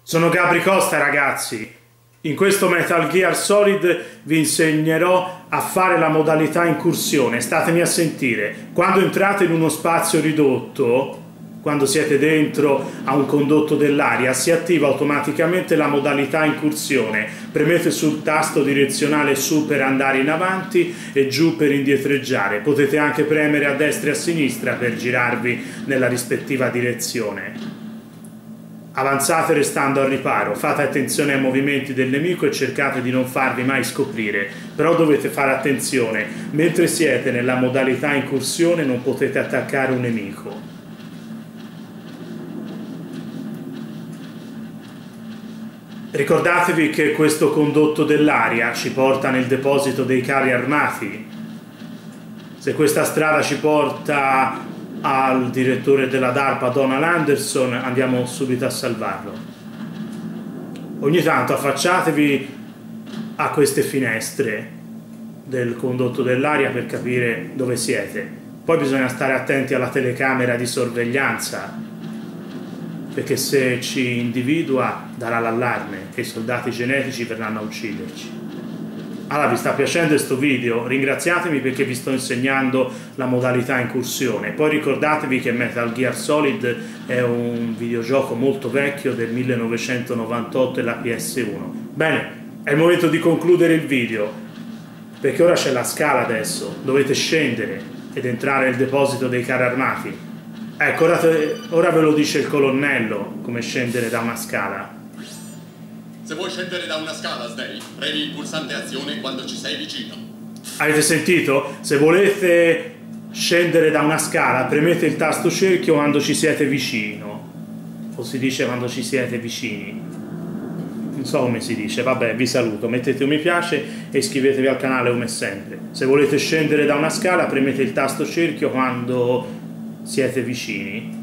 Sono Gabri Costa, ragazzi. In questo Metal Gear Solid vi insegnerò a fare la modalità incursione. Statemi a sentire. Quando entrate in uno spazio ridotto, quando siete dentro a un condotto dell'aria, si attiva automaticamente la modalità incursione. Premete sul tasto direzionale su per andare in avanti e giù per indietreggiare. Potete anche premere a destra e a sinistra per girarvi nella rispettiva direzione. Avanzate restando al riparo, fate attenzione ai movimenti del nemico e cercate di non farvi mai scoprire, però dovete fare attenzione, mentre siete nella modalità incursione non potete attaccare un nemico. Ricordatevi che questo condotto dell'aria ci porta nel deposito dei carri armati. Se questa strada ci porta al direttore della DARPA Donald Anderson, andiamo subito a salvarlo. Ogni tanto affacciatevi a queste finestre del condotto dell'aria per capire dove siete. Poi bisogna stare attenti alla telecamera di sorveglianza, perché se ci individua darà l'allarme e i soldati genetici verranno a ucciderci. Allora, vi sta piacendo questo video? Ringraziatemi perché vi sto insegnando la modalità incursione. Poi ricordatevi che Metal Gear Solid è un videogioco molto vecchio del 1998 e la PS1. Bene, è il momento di concludere il video, perché ora c'è la scala adesso. Dovete scendere ed entrare nel deposito dei carri armati. Ecco, ora ve lo dice il colonnello come scendere da una scala. Se vuoi scendere da una scala, Snake, premi il pulsante azione quando ci sei vicino. Avete sentito? Se volete scendere da una scala, premete il tasto cerchio quando ci siete vicino. O si dice quando ci siete vicini. Non so come si dice. Vabbè, vi saluto. Mettete un mi piace e iscrivetevi al canale come sempre. Se volete scendere da una scala, premete il tasto cerchio quando siete vicini.